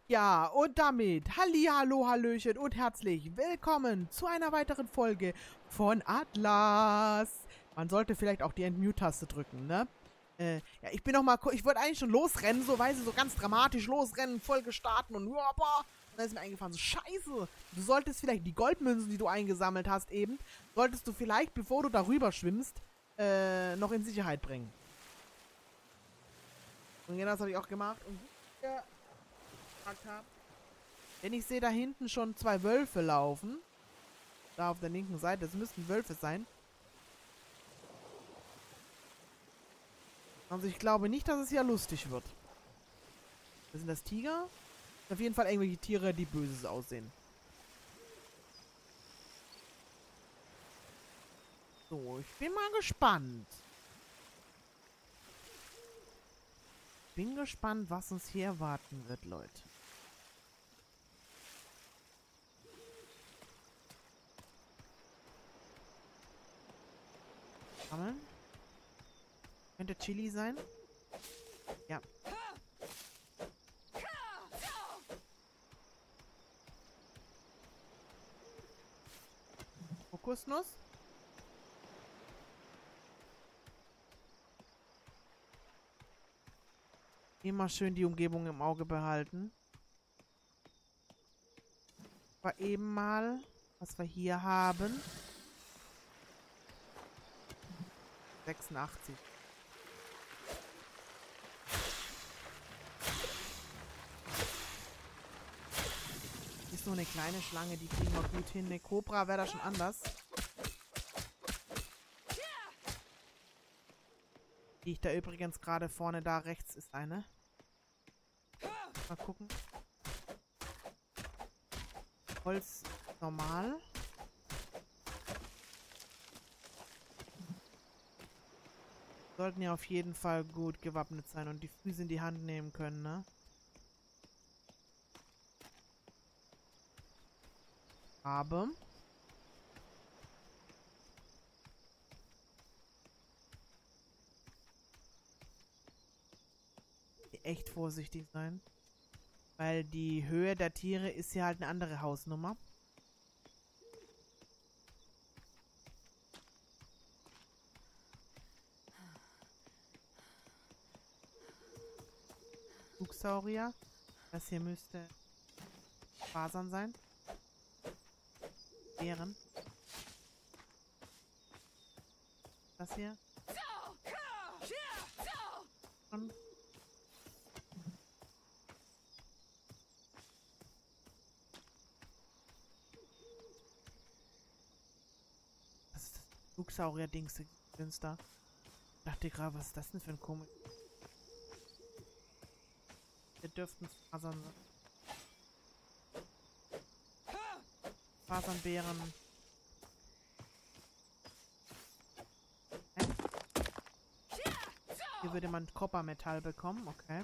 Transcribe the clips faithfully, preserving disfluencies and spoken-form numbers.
Ja, und damit Hallihallo, Hallöchen und herzlich willkommen zu einer weiteren Folge von Atlas. Man sollte vielleicht auch die Entmute-Taste drücken, ne? Äh, ja, ich bin noch mal, ich wollte eigentlich schon losrennen, so, weißt du, so ganz dramatisch losrennen, Folge starten und hoppa. Und dann ist mir eingefallen, so, scheiße, du solltest vielleicht die Goldmünzen, die du eingesammelt hast eben, solltest du vielleicht, bevor du darüber schwimmst, äh, noch in Sicherheit bringen. Und genau das habe ich auch gemacht. Und ja, habe. Denn ich sehe da hinten schon zwei Wölfe laufen. Da auf der linken Seite. Das müssten Wölfe sein. Also ich glaube nicht, dass es hier lustig wird. Das sind das Tiger. Das sind auf jeden Fall irgendwelche Tiere, die Böses aussehen. So, ich bin mal gespannt. Bin gespannt, was uns hier erwarten wird, Leute. Sammeln. Könnte Chili sein? Ja. Kokosnuss. Immer schön die Umgebung im Auge behalten. Aber eben mal, was wir hier haben. sechsundachtzig. Ist nur eine kleine Schlange, die kriegen wir gut hin. Eine Kobra wäre da schon anders. Die ich da übrigens gerade vorne da rechts ist eine. Mal gucken. Holz normal. Sollten ja auf jeden Fall gut gewappnet sein und die Füße in die Hand nehmen können, ne? Aber echt vorsichtig sein. Weil die Höhe der Tiere ist ja halt eine andere Hausnummer. Flugsaurier. Das hier müsste Fasern sein. Bären. Das hier. Schon. Das ist das Flugsaurier-Dings. Da. Ich dachte gerade, was ist das denn für ein komisch. Wir dürften Fasern sein. Fasernbären. Okay. Hier würde man Koppermetall bekommen, okay.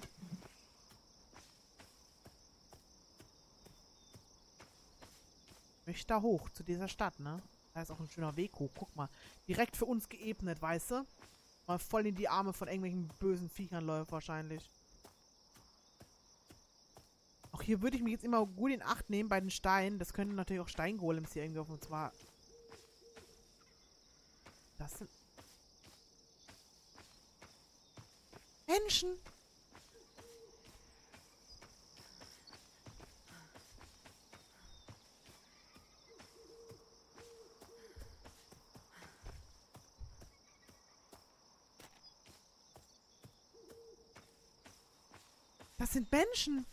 Ich möchte da hoch, zu dieser Stadt, ne? Da ist auch ein schöner Weg hoch, guck mal. Direkt für uns geebnet, weißt du? Mal voll in die Arme von irgendwelchen bösen Viechern läuft wahrscheinlich. Auch hier würde ich mich jetzt immer gut in Acht nehmen bei den Steinen. Das könnten natürlich auch Steingolems hier irgendwie auf uns war. Das sind Menschen. Das sind Menschen.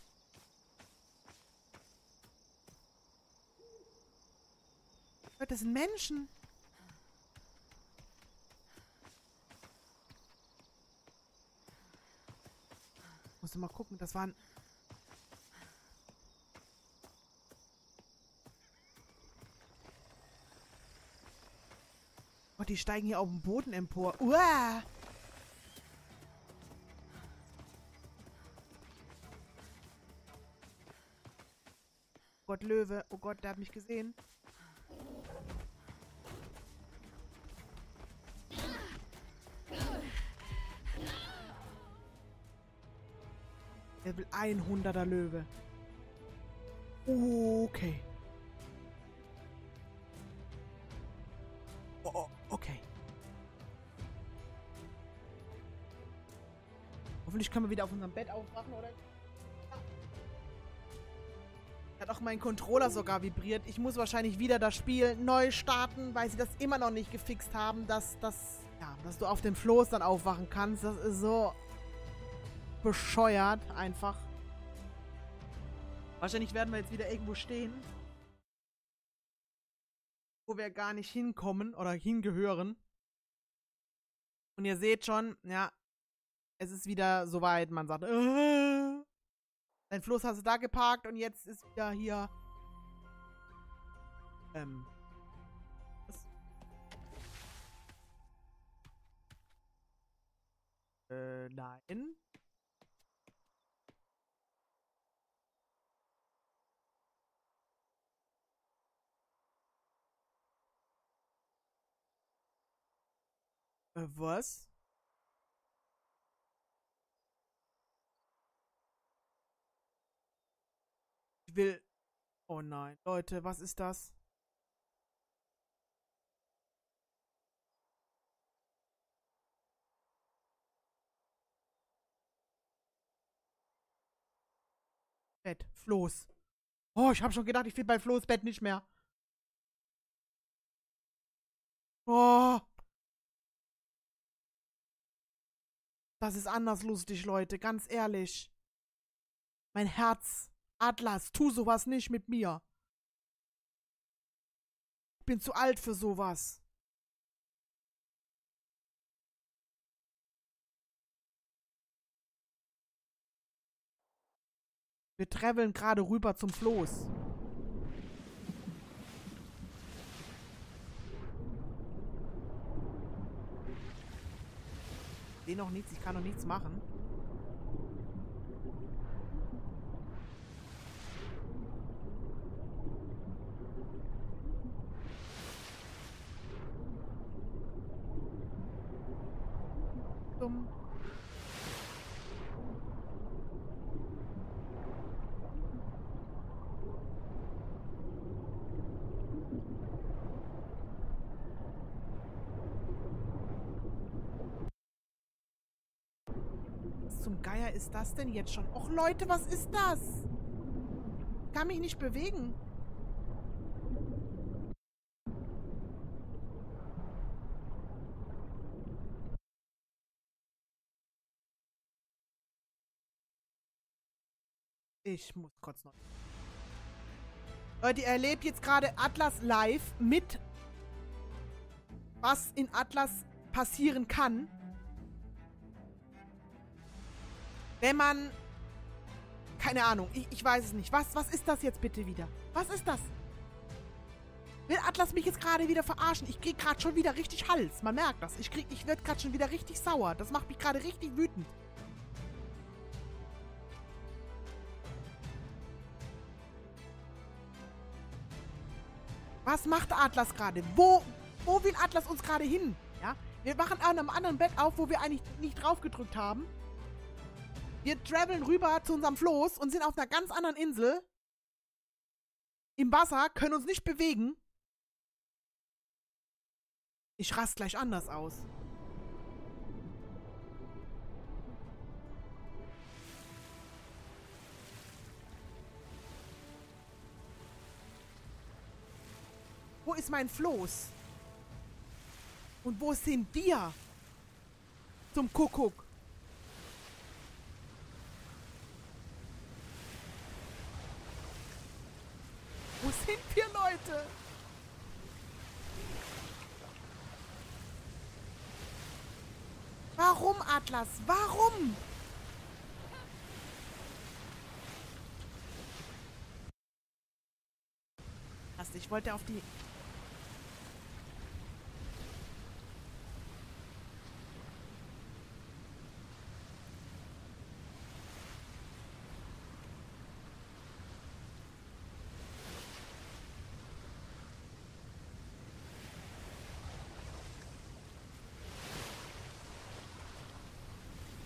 Das sind Menschen. Musst du mal gucken, das waren... Oh, die steigen hier auf den Boden empor. Uah! Oh Gott, Löwe. Oh Gott, der hat mich gesehen. Level hunderter Löwe. Okay. Oh, oh, okay. Hoffentlich können wir wieder auf unserem Bett aufwachen, oder? Hat auch mein Controller sogar vibriert. Ich muss wahrscheinlich wieder das Spiel neu starten, weil sie das immer noch nicht gefixt haben, dass, dass, ja, dass du auf dem Floß dann aufwachen kannst. Das ist so bescheuert einfach. Wahrscheinlich werden wir jetzt wieder irgendwo stehen, wo wir gar nicht hinkommen oder hingehören. Und ihr seht schon, ja, es ist wieder soweit. Man sagt, äh, dein Floß hast du da geparkt und jetzt ist wieder hier. Ähm. Was? Äh, nein. Äh, was? Ich will. Oh nein, Leute, was ist das? Bett, Floß. Oh, ich habe schon gedacht, ich finde mein Floß Bett nicht mehr. Oh, das ist anders lustig, Leute, ganz ehrlich. Mein Herz. Atlas, tu sowas nicht mit mir. Ich bin zu alt für sowas. Wir traveln gerade rüber zum Floß. Ich sehe noch nichts, ich kann noch nichts machen. Dumm. Was zum Geier ist das denn jetzt schon? Och Leute, was ist das? Ich kann mich nicht bewegen. Ich muss kurz noch. Leute, ihr erlebt jetzt gerade Atlas live mit, was in Atlas passieren kann, wenn man, keine Ahnung, ich, ich weiß es nicht. Was, was ist das jetzt bitte wieder? Was ist das? Will Atlas mich jetzt gerade wieder verarschen? Ich krieg gerade schon wieder richtig Hals. Man merkt das. Ich krieg, ich werde gerade schon wieder richtig sauer. Das macht mich gerade richtig wütend. Was macht Atlas gerade? Wo, wo will Atlas uns gerade hin? Ja? Wir machen an einem anderen Bett auf, wo wir eigentlich nicht drauf gedrückt haben. Wir traveln rüber zu unserem Floß und sind auf einer ganz anderen Insel. Im Wasser, können uns nicht bewegen. Ich raste gleich anders aus. Wo ist mein Floß? Und wo sind wir? Zum Kuckuck. Wo sind wir, Leute? Warum, Atlas? Warum? Ich wollte auf die...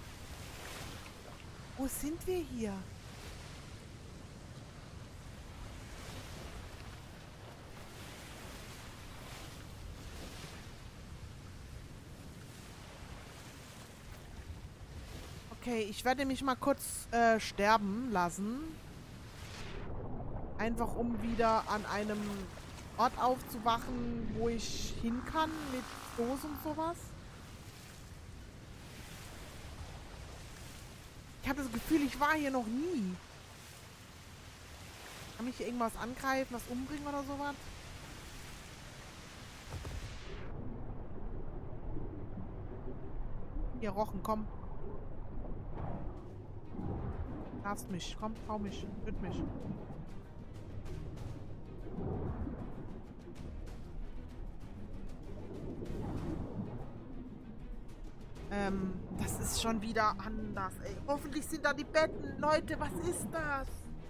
Wo sind wir hier? Okay, ich werde mich mal kurz äh, sterben lassen. Einfach um wieder an einem Ort aufzuwachen, wo ich hin kann mit Floß und sowas. Ich habe das Gefühl, ich war hier noch nie. Kann mich hier irgendwas angreifen, was umbringen oder sowas? Hier, Rochen, komm. Darfst mich. Komm, hau mich. Töt mich. Ähm, das ist schon wieder anders, ey. Hoffentlich sind da die Betten. Leute, was ist das?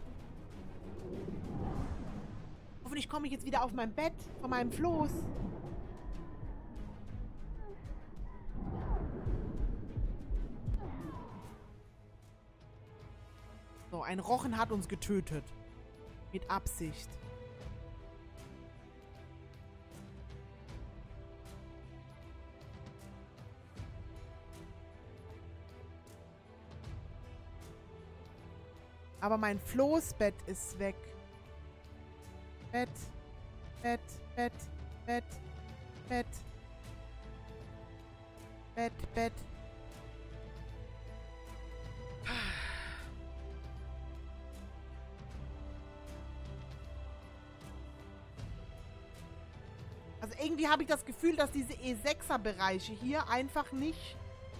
Hoffentlich komme ich jetzt wieder auf mein Bett von meinem Floß. So, ein Rochen hat uns getötet. Mit Absicht. Aber mein Floßbett ist weg. Bett, Bett, Bett, Bett, Bett, Bett, Bett. Also irgendwie habe ich das Gefühl, dass diese E sechser Bereiche hier einfach nicht...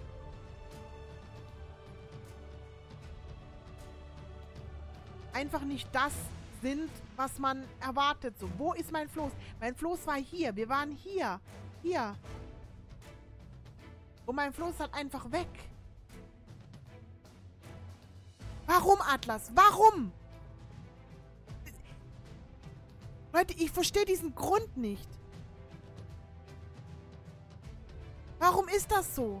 einfach nicht das sind, was man erwartet. So, wo ist mein Floß? Mein Floß war hier. Wir waren hier. Hier. Und mein Floß ist halt einfach weg. Warum, Atlas? Warum? Leute, ich verstehe diesen Grund nicht. Warum ist das so?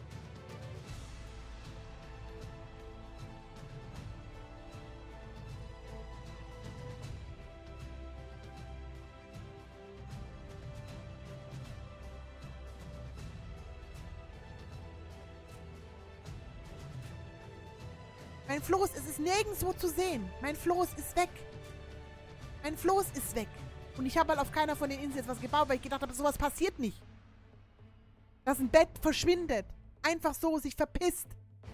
Mein Floß, es ist nirgendwo zu sehen. Mein Floß ist weg. Mein Floß ist weg. Und ich habe halt auf keiner von den Inseln was gebaut, weil ich gedacht habe, sowas passiert nicht. Dass ein Bett verschwindet. Einfach so, sich verpisst.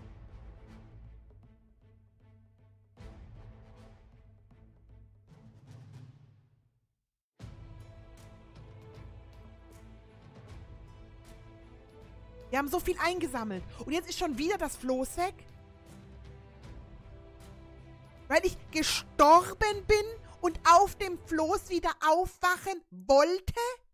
Wir haben so viel eingesammelt. Und jetzt ist schon wieder das Floß weg? Weil ich gestorben bin und auf dem Floß wieder aufwachen wollte?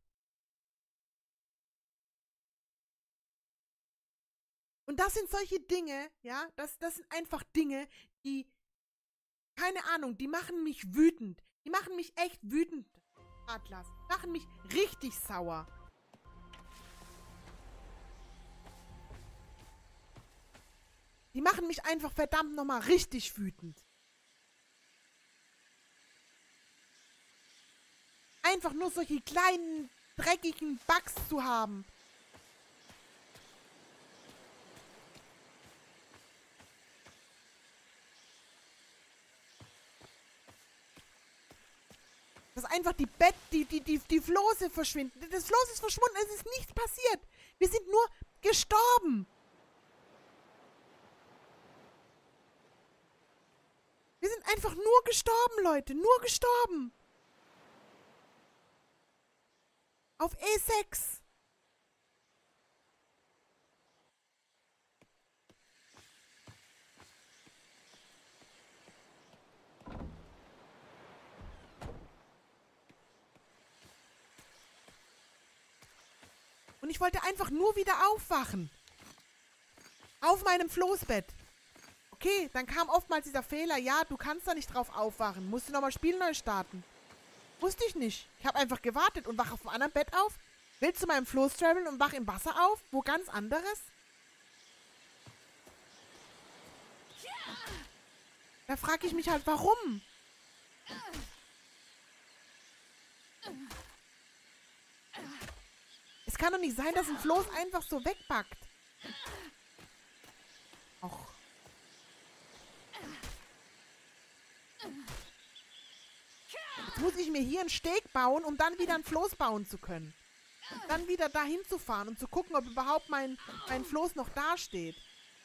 Und das sind solche Dinge, ja, das, das sind einfach Dinge, die, keine Ahnung, die machen mich wütend. Die machen mich echt wütend, Atlas. Die machen mich richtig sauer. Die machen mich einfach verdammt nochmal richtig wütend. Einfach nur solche kleinen, dreckigen Bugs zu haben. Dass einfach die Bett, die, die, die, die Floße verschwinden. Das Floß ist verschwunden, es ist nichts passiert. Wir sind nur gestorben. Wir sind einfach nur gestorben, Leute. Nur gestorben. Auf E sechs. Und ich wollte einfach nur wieder aufwachen. Auf meinem Floßbett. Okay, dann kam oftmals dieser Fehler. Ja, du kannst da nicht drauf aufwachen. Musst du nochmal Spiel neu starten. Wusste ich nicht. Ich habe einfach gewartet und wach auf einem anderen Bett auf. Will zu meinem Floß traveln und wach im Wasser auf. Wo ganz anderes. Da frage ich mich halt, warum? Es kann doch nicht sein, dass ein Floß einfach so wegbackt. Och. muss ich mir hier einen Steg bauen, um dann wieder ein Floß bauen zu können. Und dann wieder dahin zu fahren und zu gucken, ob überhaupt mein, mein Floß noch dasteht.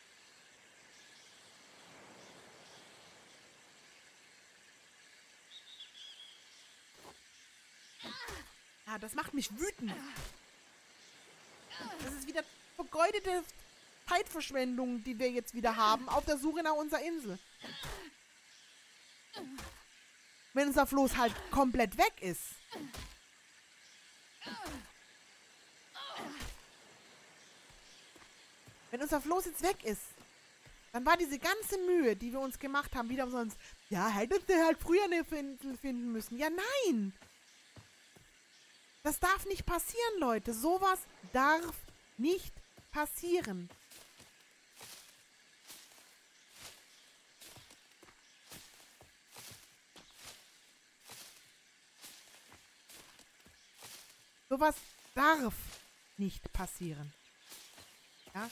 Ja, das macht mich wütend. Das ist wieder vergeudete Zeitverschwendung, die wir jetzt wieder haben, auf der Suche nach unserer Insel. Wenn unser Floß halt komplett weg ist. Wenn unser Floß jetzt weg ist, dann war diese ganze Mühe, die wir uns gemacht haben, wieder umsonst. Ja, hättet ihr halt früher eine Insel finden müssen. Ja, nein! Das darf nicht passieren, Leute. Sowas darf nicht passieren. Sowas darf nicht passieren. Ja?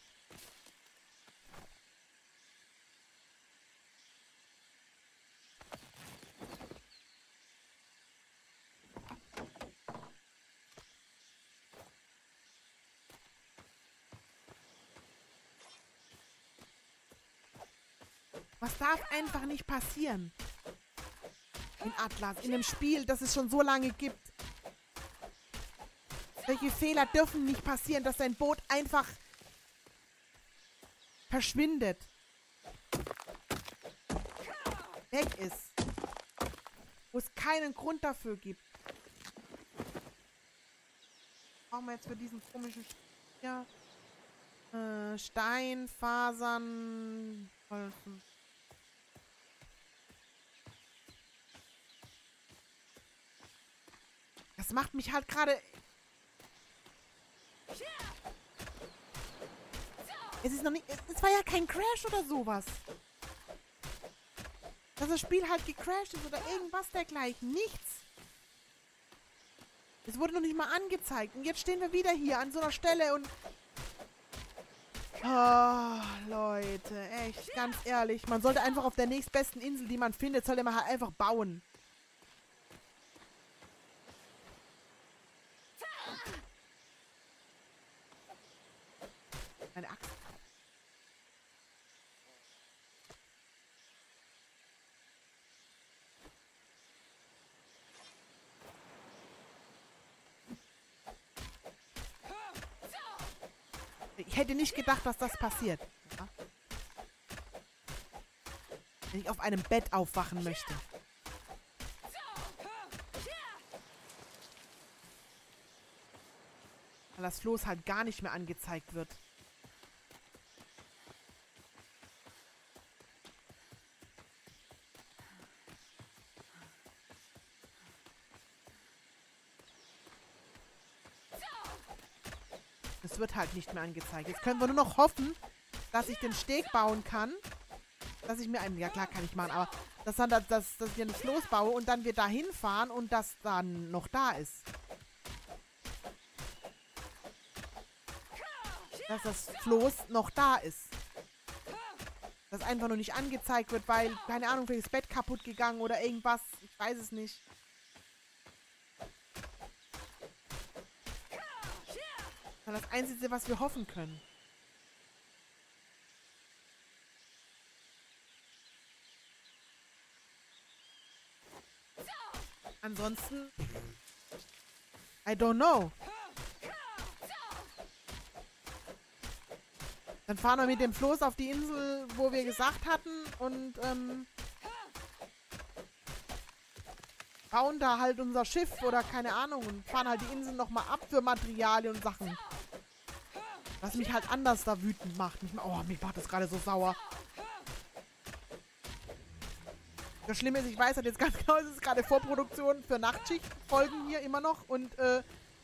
Was darf einfach nicht passieren? In Atlas, in einem Spiel, das es schon so lange gibt. Solche Fehler dürfen nicht passieren, dass dein Boot einfach verschwindet. Weg ist. Wo es keinen Grund dafür gibt. Brauchen wir jetzt für diesen komischen ja, äh, Stein, Fasern, Holzen. Das macht mich halt gerade... Es ist noch nicht... Es war ja kein Crash oder sowas. Dass das Spiel halt gecrashed ist oder irgendwas dergleichen. Nichts. Es wurde noch nicht mal angezeigt. Und jetzt stehen wir wieder hier an so einer Stelle und... Oh, Leute. Echt, ganz ehrlich. Man sollte einfach auf der nächstbesten Insel, die man findet, sollte man halt einfach bauen. Meine Axt. Ich hätte nicht gedacht, dass das passiert. Ja? Wenn ich auf einem Bett aufwachen möchte. Weil das Floß halt gar nicht mehr angezeigt wird. Es wird halt nicht mehr angezeigt. Jetzt können wir nur noch hoffen, dass ich den Steg bauen kann. Dass ich mir einen... Ja klar, kann ich machen, aber... Dass, dann, dass, dass ich ein Floß baue und dann wir da hinfahren und das dann noch da ist. Dass das Floß noch da ist. Dass einfach nur nicht angezeigt wird, weil, keine Ahnung, vielleicht ist das Bett kaputt gegangen oder irgendwas. Ich weiß es nicht. Das ist das Einzige, was wir hoffen können. Ansonsten... I don't know. Dann fahren wir mit dem Floß auf die Insel, wo wir gesagt hatten und ähm, bauen da halt unser Schiff oder keine Ahnung und fahren halt die Insel nochmal ab für Materialien und Sachen. Was mich halt anders da wütend macht. Mich, oh, mich macht das gerade so sauer. Das Schlimme ist, ich weiß halt jetzt ganz genau, es ist gerade Vorproduktion für Nachtschicht-Folgen hier immer noch und äh,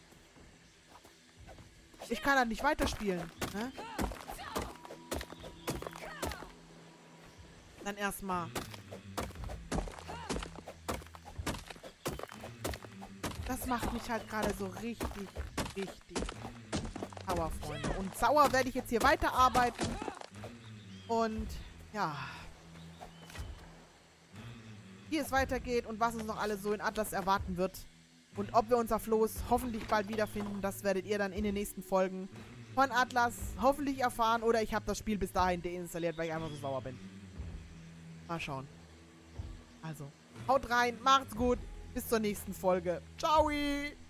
ich kann halt nicht weiterspielen. Ne? Dann erstmal. Das macht mich halt gerade so richtig, richtig sauer, Freunde. Und sauer werde ich jetzt hier weiterarbeiten. Und ja. wie es weitergeht und was uns noch alles so in Atlas erwarten wird. Und ob wir unser Floß hoffentlich bald wiederfinden, das werdet ihr dann in den nächsten Folgen von Atlas hoffentlich erfahren. Oder ich habe das Spiel bis dahin deinstalliert, weil ich einfach so sauer bin. Mal schauen. Also, haut rein, macht's gut. Bis zur nächsten Folge. Ciao!